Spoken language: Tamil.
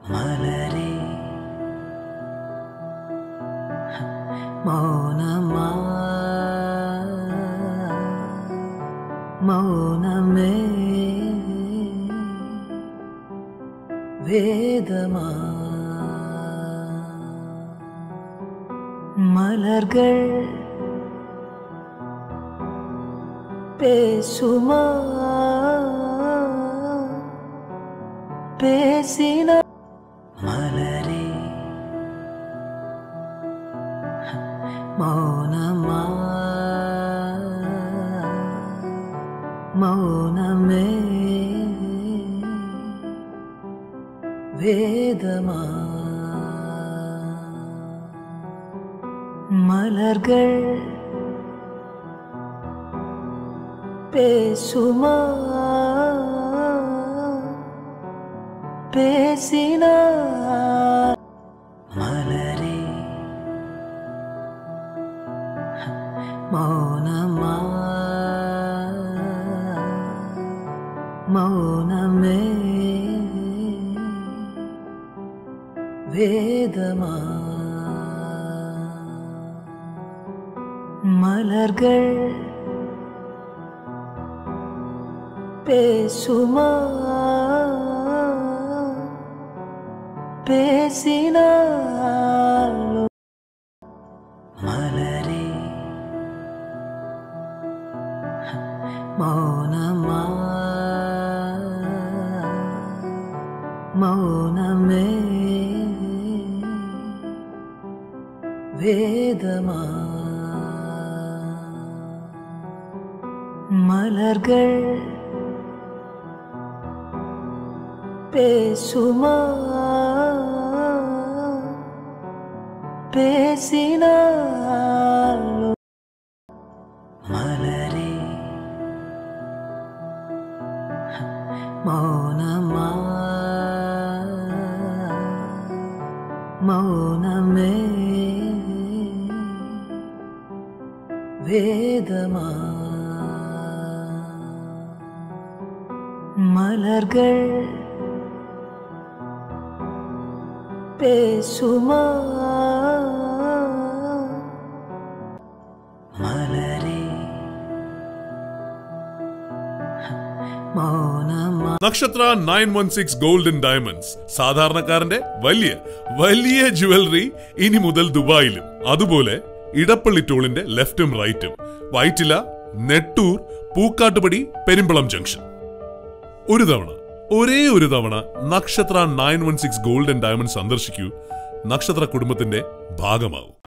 மலரே மௌனமா மௌனமே வேதமா மலர்கள் பேசுமா பேசினா மலரே மௌனமா மௌனமே வேதமா மலர்கள் பேசுமா பேசினா மலரே மௌனமா மௌனமே வேதமா மலர்கள் பேசுமா பேசினாலோ மலரே மௌனமா மௌனமே வேதமா மலர்கள் பேசுமா பேசினாலோ மலரே மௌனமா மௌனமே வேதமா மலர்கள் பேசுமா மலரே മൗനമാ നക്ഷത്ര 916 ഗോൾഡൻ ഡയമണ്ട്സ് സാധാരണക്കാരന്റെ വലിയ ജുവലറി ഇനി മുതൽ ദുബായിലും. അതുപോലെ ഇടപ്പള്ളി ടോളിന്റെ ലെഫ്റ്റും റൈറ്റും, വൈറ്റില, നെട്ടൂർ, പൂക്കാട്ടുപടി, പെരുമ്പളം ജംഗ്ഷൻ. ഒരേ ഒരു തവണ നക്ഷത്ര 916 ഗോൾഡൻ ഡയമണ്ട്സ് സന്ദർശിക്കൂ. നക്ഷത്ര കുടുംബത്തിന്റെ ഭാഗമാവും.